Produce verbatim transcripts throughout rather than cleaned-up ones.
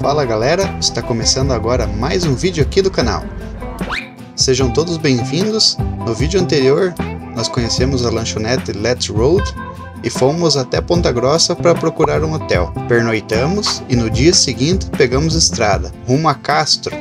Fala galera, está começando agora mais um vídeo aqui do canal. Sejam todos bem-vindos. No vídeo anterior nós conhecemos a lanchonete Let's Road e fomos até Ponta Grossa para procurar um hotel. Pernoitamos e no dia seguinte pegamos estrada, rumo a Castro.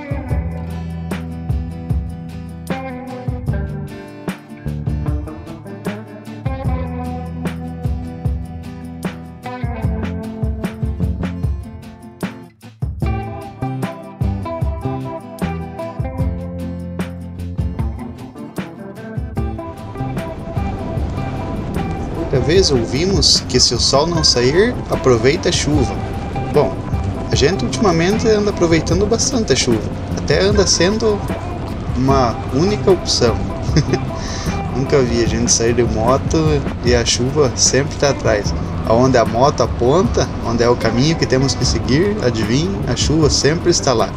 Outra vez ouvimos que se o sol não sair, aproveita a chuva. Bom, a gente ultimamente anda aproveitando bastante a chuva, até anda sendo uma única opção. Nunca vi a gente sair de moto e a chuva sempre está atrás. Aonde a moto aponta, onde é o caminho que temos que seguir, adivinhe, a chuva sempre está lá.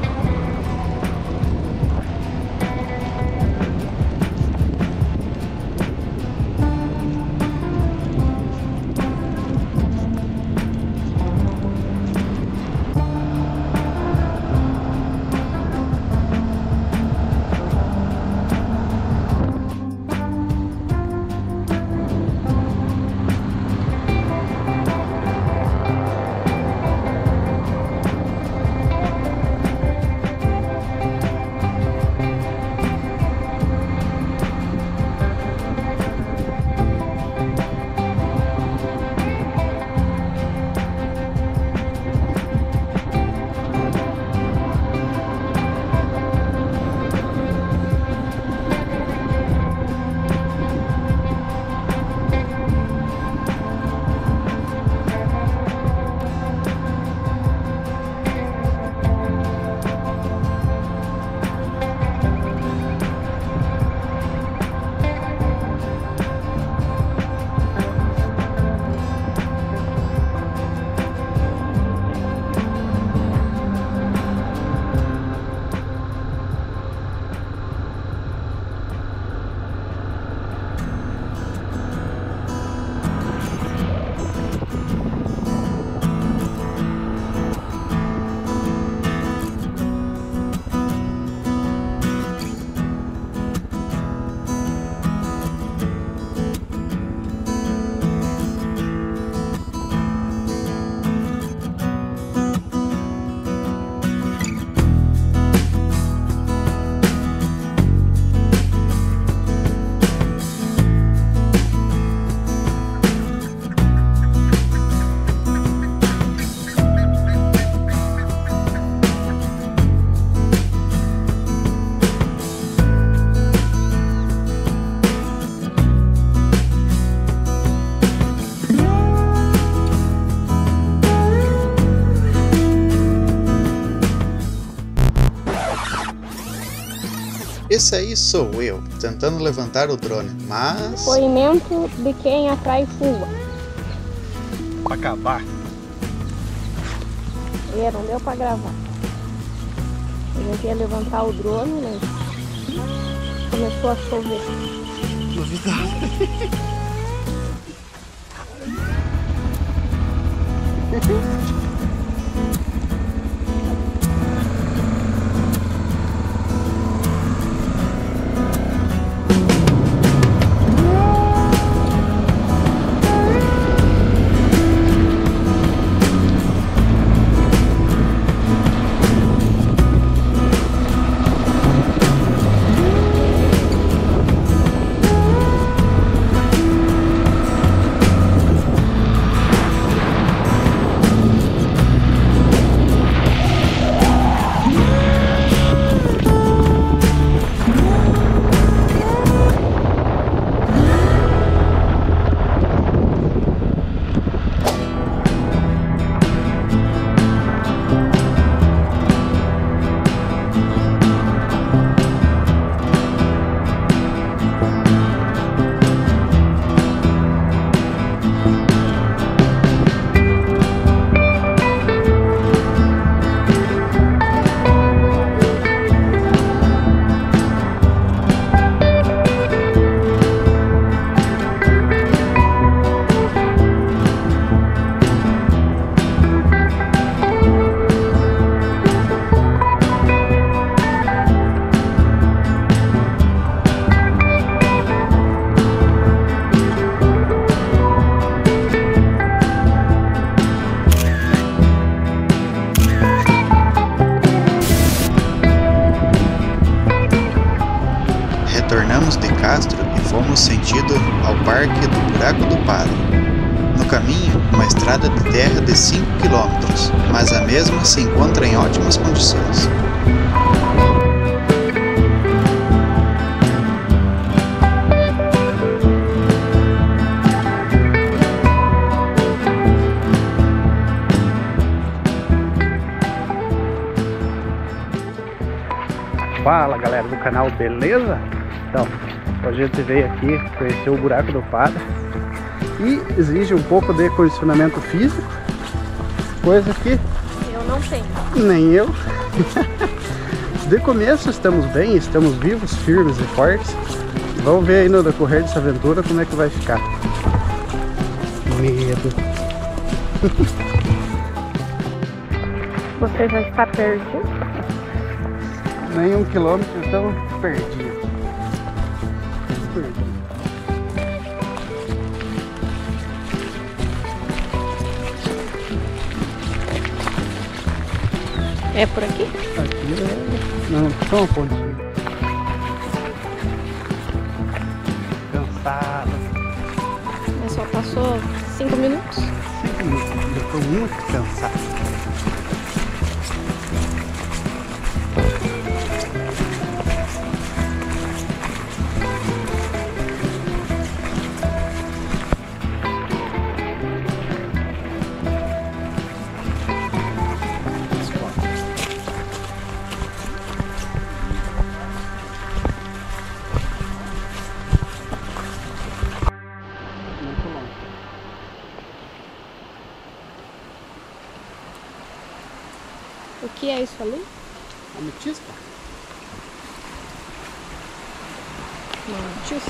Esse aí sou eu, tentando levantar o drone, mas... Depoimento de quem atrai fuga. Pra acabar. É, não deu pra gravar. A gente ia levantar o drone, mas começou a chover. Novidade. Castro e fomos sentido ao Parque do Buraco do Padre. No caminho, uma estrada de terra de cinco quilômetros, mas a mesma se encontra em ótimas condições. Fala galera do canal, beleza? Então, hoje a gente veio aqui conhecer o Buraco do Padre e exige um pouco de condicionamento físico, coisa que Eu não tenho. nem eu. De começo estamos bem, estamos vivos, firmes e fortes. Vamos ver aí no decorrer dessa aventura como é que vai ficar. Medo. Você já está perdido? Nem um quilômetro, então perdi. Perdi. É por aqui? Aqui é... Não, só uma pontinha. Cansado. Mas só passou cinco minutos? Cinco minutos. Eu estou muito cansado. O que é isso ali? Ametista? Uma ametista?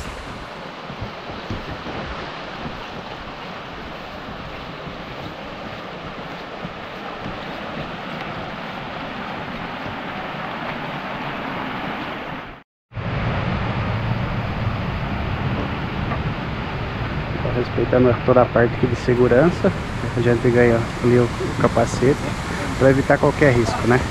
Respeitando toda a parte aqui de segurança, a gente ganha ali o capacete para evitar qualquer risco, né?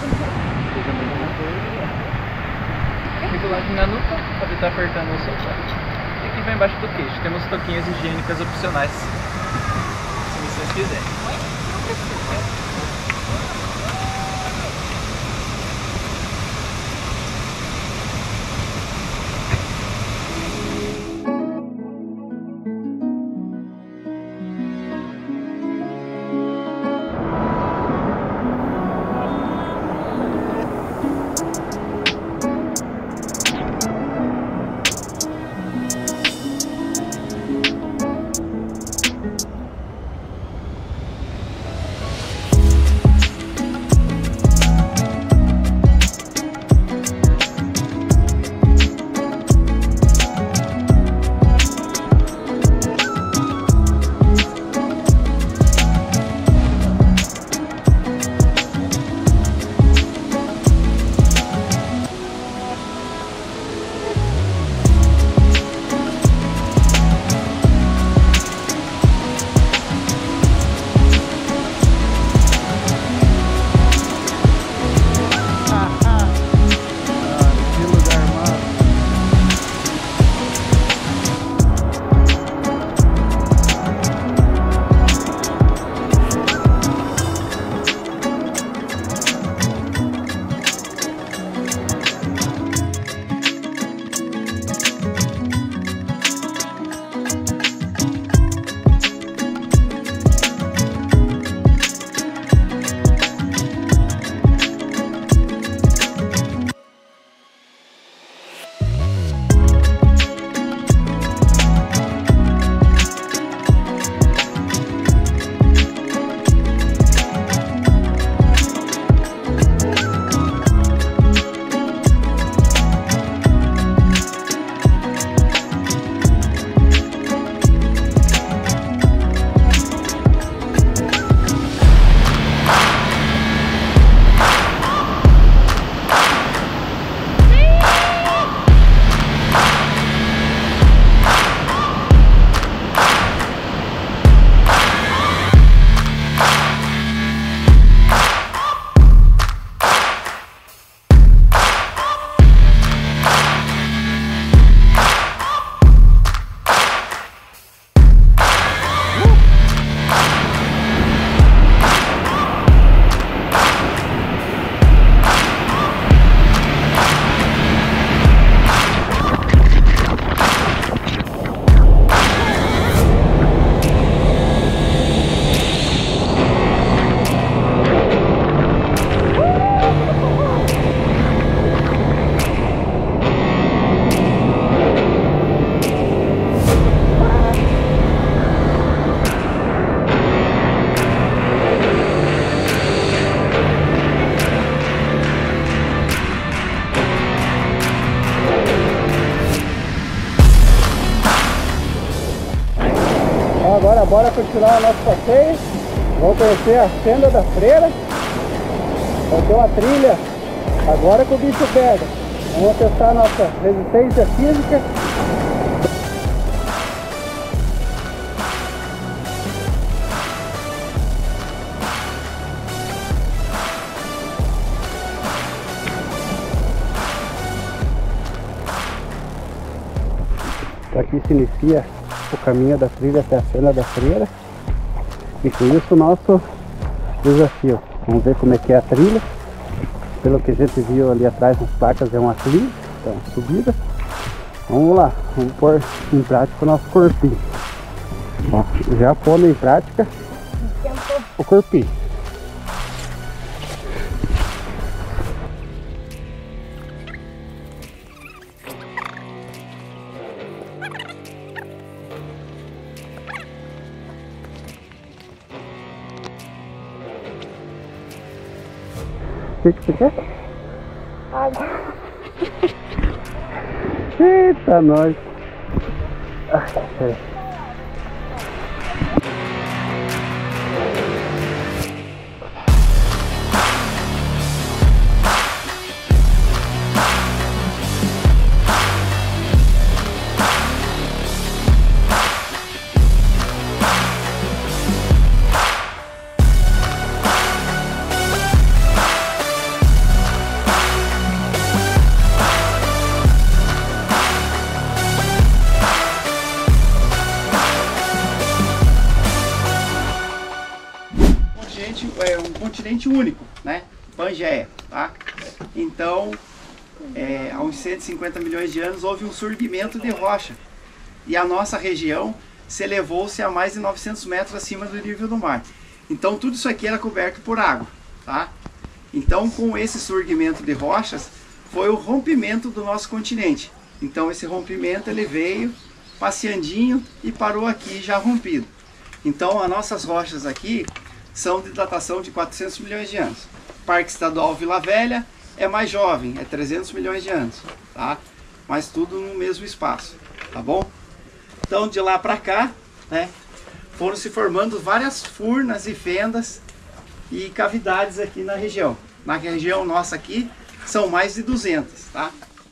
Regulagem na nuca, pode estar apertando o seu short. E aqui vai embaixo do queixo, temos toquinhas higiênicas opcionais, se vocês quiserem. agora bora continuar o nosso passeio. Vamos conhecer a Fenda da Freira. Vai ter uma trilha agora que o bicho pega. Vamos testar a nossa resistência física. Aqui se inicia o caminho da trilha até a Fenda da Freira. E com isso o nosso desafio. Vamos ver como é que é a trilha. Pelo que a gente viu ali atrás nas placas é uma trilha, é uma subida. Vamos lá, vamos pôr em prática o nosso corpinho. Ó, já pondo em prática o corpinho. O que que você quer? Água. Eita, nós! Ah, peraí. É um continente único, né? Pangeia, tá? Então, é, há uns cento e cinquenta milhões de anos houve um surgimento de rocha e a nossa região se elevou-se a mais de novecentos metros acima do nível do mar. Então tudo isso aqui era coberto por água, tá? Então com esse surgimento de rochas foi o rompimento do nosso continente. Então esse rompimento ele veio passeandinho e parou aqui já rompido. Então as nossas rochas aqui são de datação de quatrocentos milhões de anos. Parque Estadual Vila Velha é mais jovem, é trezentos milhões de anos, tá? Mas tudo no mesmo espaço, tá bom? Então de lá para cá, né, foram se formando várias furnas e fendas e cavidades aqui na região. Na região nossa aqui são mais de duzentas, tá?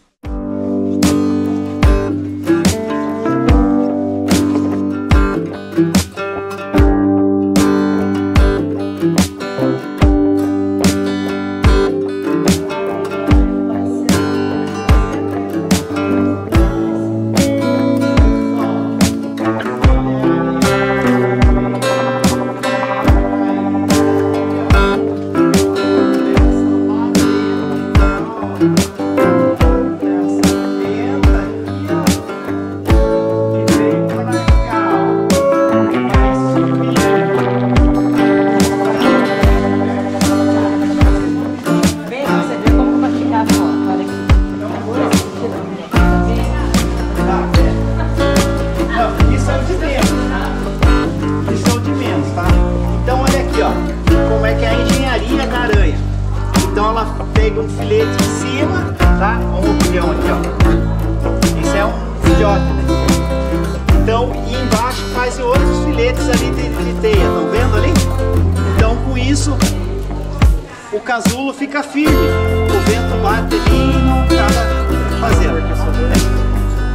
Pega um filete em cima, tá? Um orgulhão aqui, ó. Isso é um filhote, né? Então, e embaixo faz outros filetes ali de, de teia, estão vendo ali? Então, com isso, o casulo fica firme. O vento bate ali e não acaba fazendo. Né?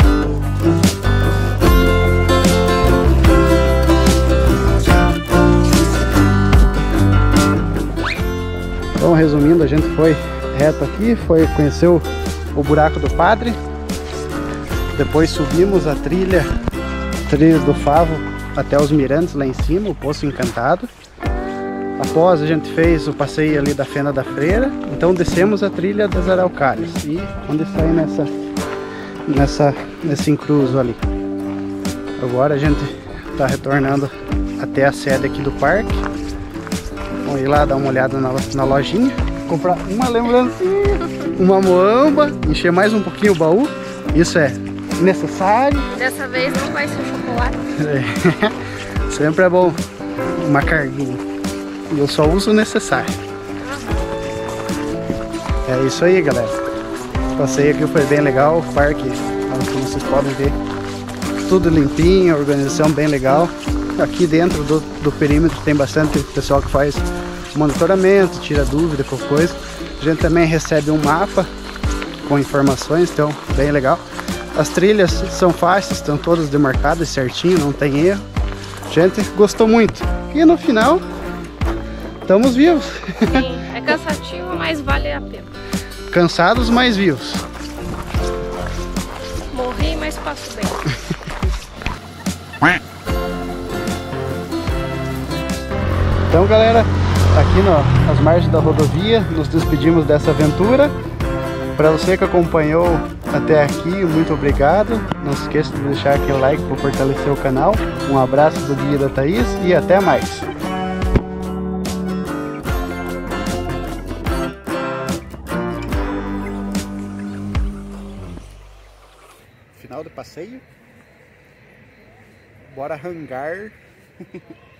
Então, resumindo, a gente foi reto aqui, foi conhecer o, o buraco do Padre, depois subimos a trilha, trilha do Favo até os mirantes lá em cima, o Poço Encantado. Após a gente fez o passeio ali da Fenda da Freira, então descemos a trilha das Araucárias e onde sai nessa, nessa, nesse encruzo ali. Agora a gente está retornando até a sede aqui do parque. Vamos ir lá dar uma olhada na, na lojinha, comprar uma lembrancinha, uma moamba, encher mais um pouquinho o baú. Isso é necessário. Dessa vez não vai ser chocolate. É. Sempre é bom uma carguinha. E eu só uso o necessário. É isso aí, galera. O passeio aqui foi bem legal. O parque, como vocês podem ver, tudo limpinho, a organização bem legal. aqui dentro do, do perímetro tem bastante pessoal que faz monitoramento, tira dúvida, qualquer coisa. A gente também recebe um mapa com informações, então bem legal. As trilhas são fáceis, estão todas demarcadas certinho, não tem erro. A gente gostou muito. E no final, estamos vivos. Sim, é cansativo, mas vale a pena. Cansados, mas vivos. Morri, mas passo bem. Então, galera, aqui no, nas margens da rodovia, nos despedimos dessa aventura. Para você que acompanhou até aqui, muito obrigado. Não se esqueça de deixar aquele like para fortalecer o canal. Um abraço do Guia da Thaís e até mais. Final do passeio. Bora hangar.